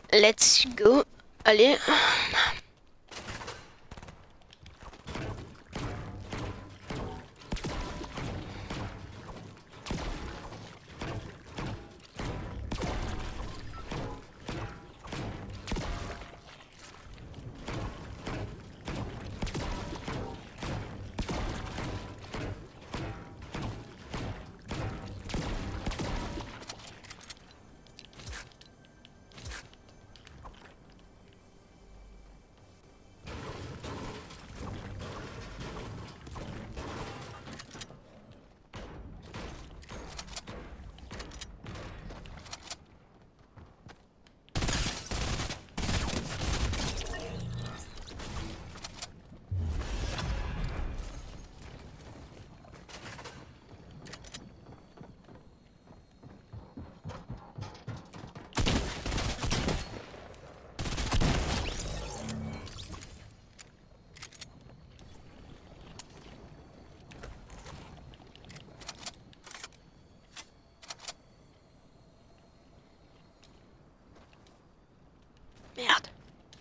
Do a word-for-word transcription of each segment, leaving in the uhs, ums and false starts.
Let's go. Allez. Merde.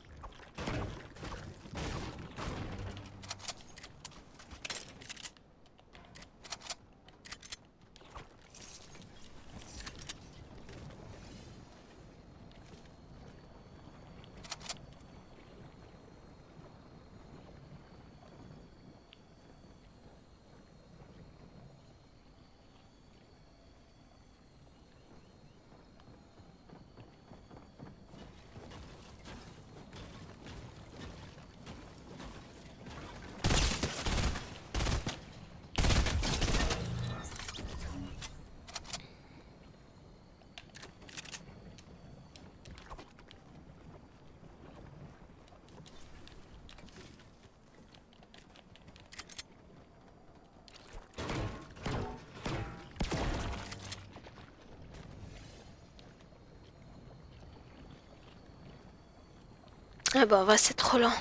Ah bah va, c'est trop lent.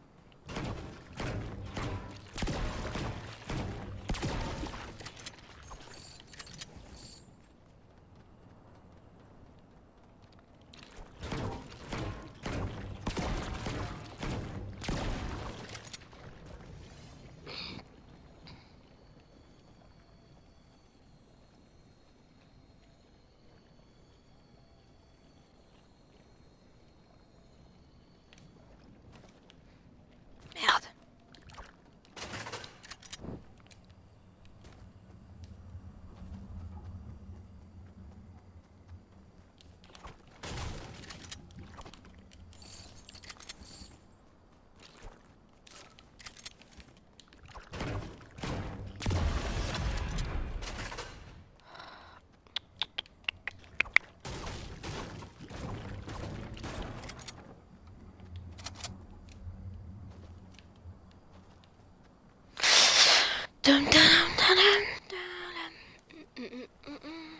Merde. Dum, dum, dum, dum, dum. Mm, mm, mm, mm.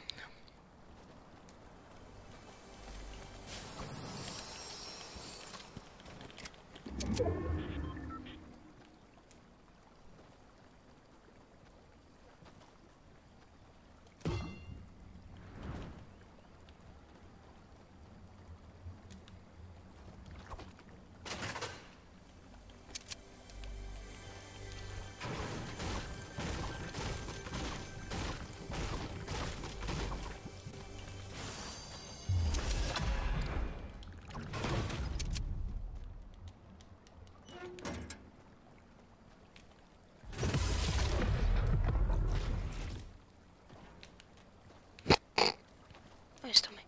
Laisse tomber.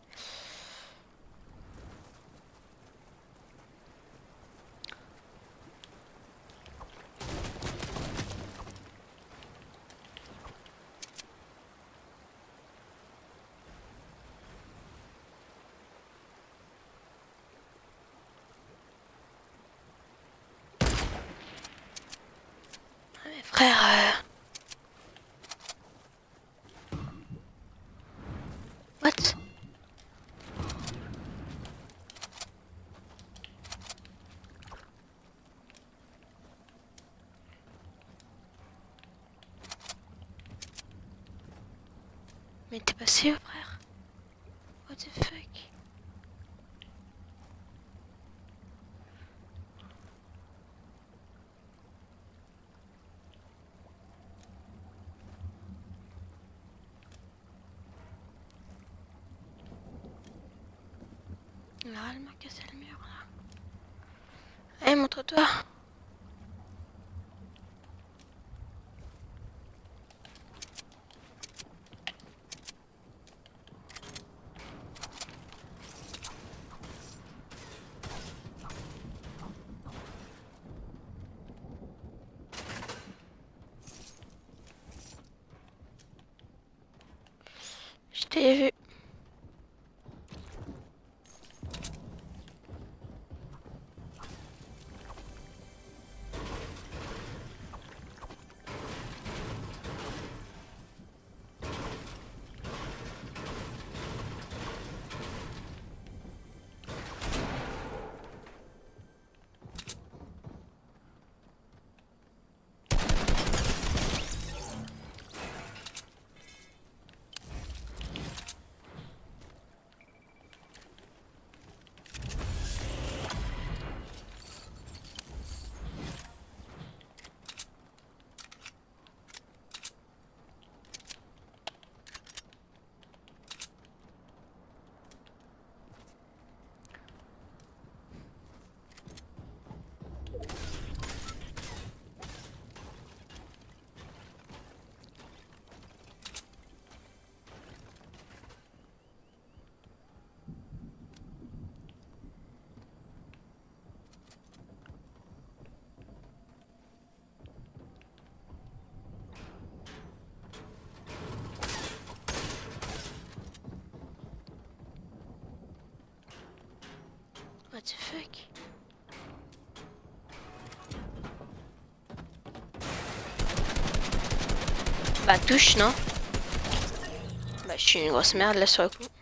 Ah, mais frère, euh... what? Mais t'es passé où, frère? What the fuck? Là, elle m'a cassé le mur là. Allez, montre-toi. Je t'ai vu. What the fuck? Bah touche, non? Bah je suis une grosse merde là sur le coup.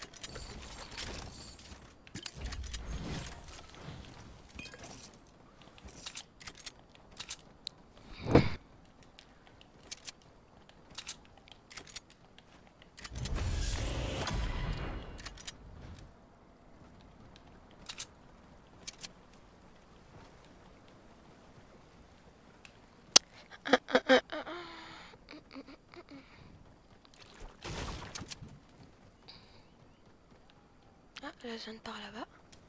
Ah, la zone par là-bas.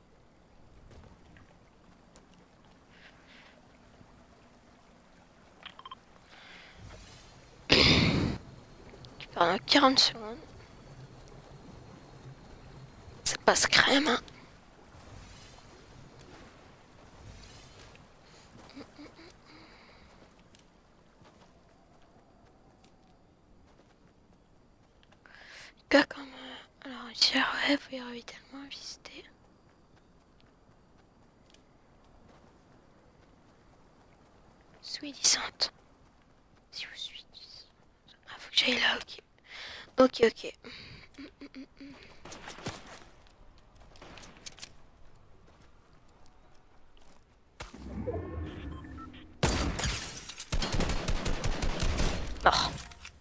Pendant quarante secondes. Ça passe crème, hein. Quoi comme... euh, Alors, ici, ouais, faut y arriver tellement à visiter. Sweetissante. Si vous suivez. Ah, faut que j'aille là, ok. Ok, ok. Mort.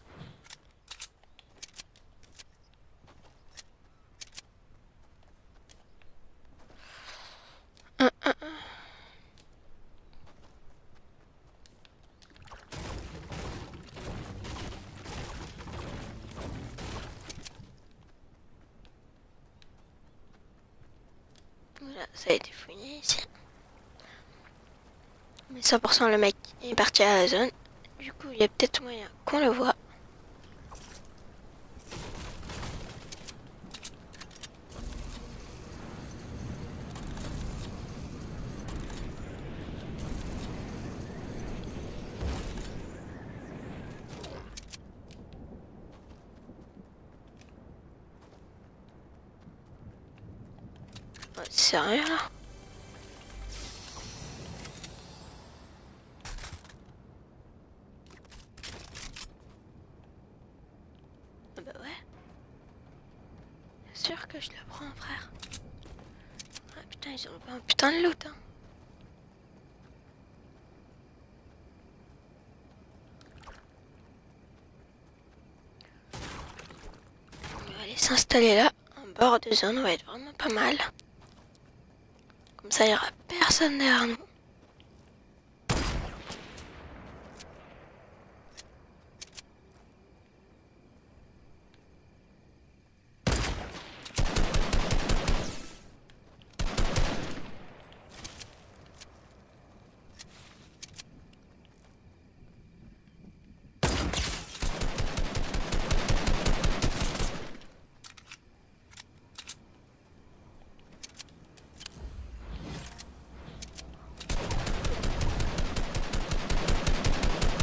Hum, hum, hum. Voilà, ça a été fouillé ici. Mais cent pour cent le mec est parti à la zone. Du coup, il y a peut-être moyen qu'on le voit. Ouais, sérieux là? Ah bah ouais. Bien sûr que je le prends, frère. Ah putain, ils ont pas un putain de loot, hein. On va aller s'installer là, en bord de zone, on va être vraiment pas mal. Comme ça, il y aura personne derrière nous.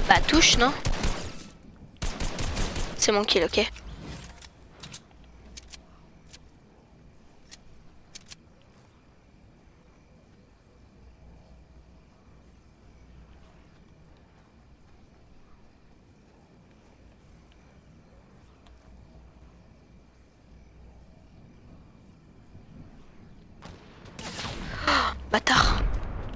Bah touche, non? C'est mon kill, ok. Bâtard.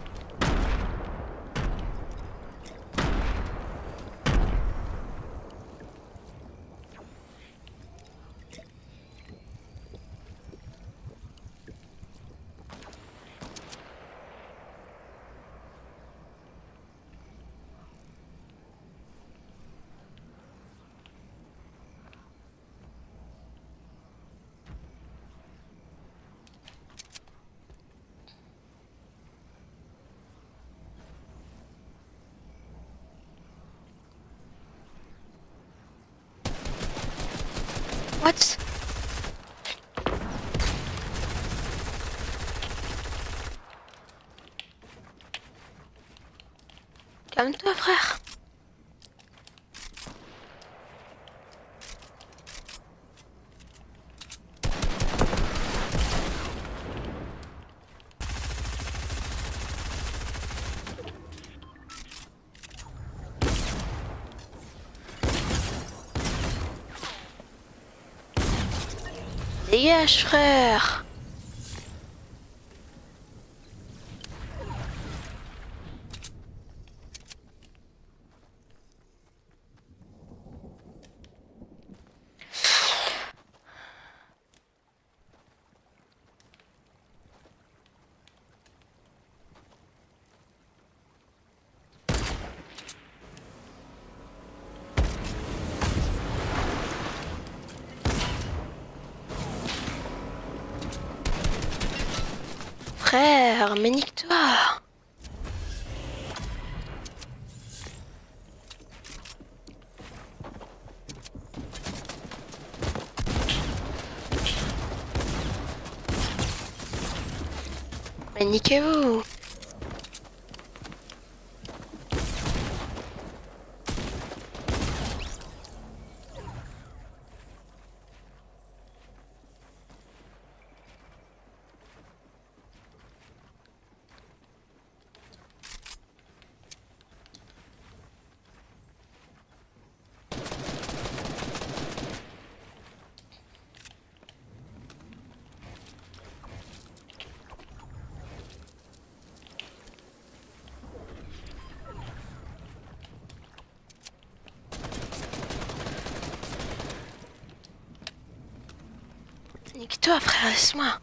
What? Calme-toi, frère. Dégage, frère. Frère, mais nique-toi. Mais niquez-vous. Nique-toi, frère, laisse-moi.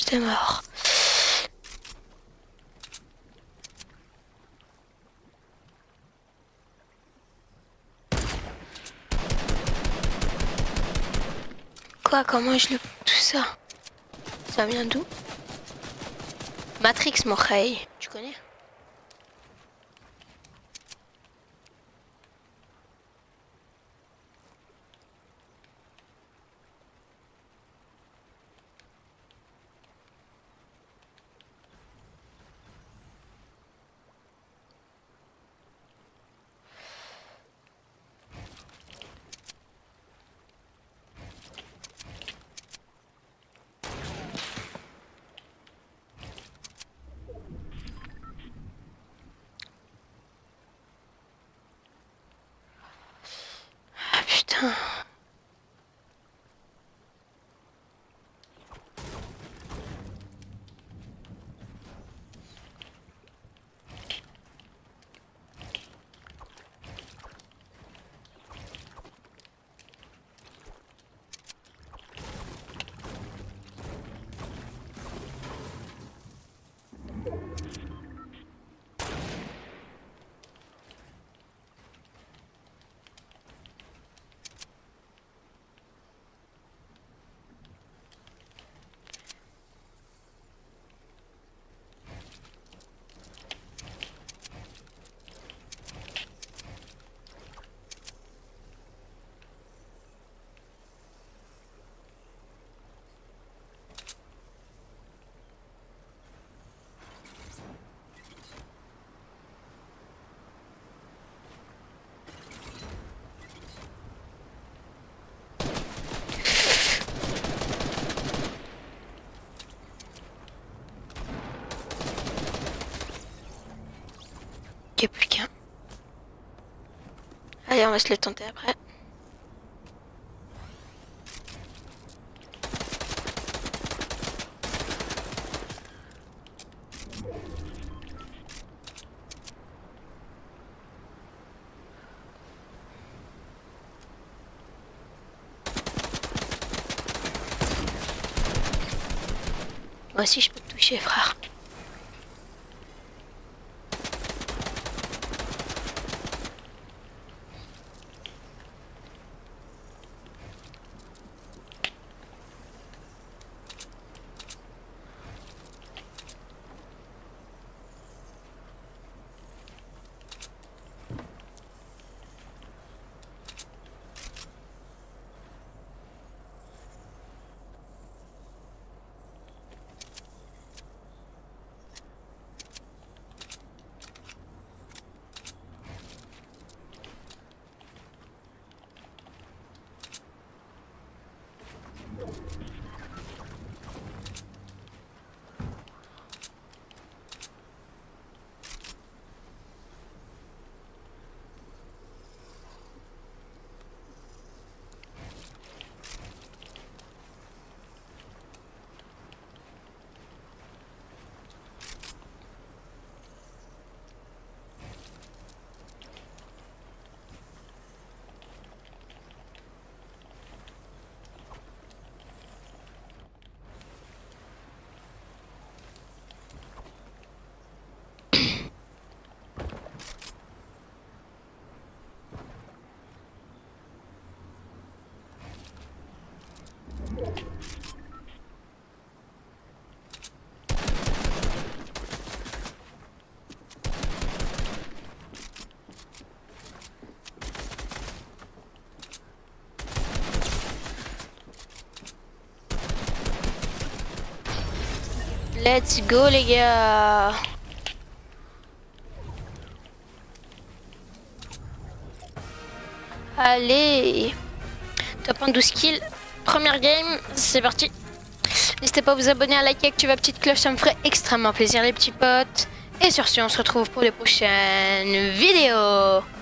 j'étais mort. Quoi, comment je loupe tout ça? Ça vient d'où? Matrix Morey, tu connais? Ah putain. Il n'y a plus qu'un. Allez, on va se le tenter après. Moi aussi je peux te toucher, frère. Let's go les gars. Allez. Top un douze kills. Première game, c'est parti. N'hésitez pas à vous abonner, à liker, activer la petite cloche, ça me ferait extrêmement plaisir les petits potes. Et sur ce, on se retrouve pour les prochaines vidéos.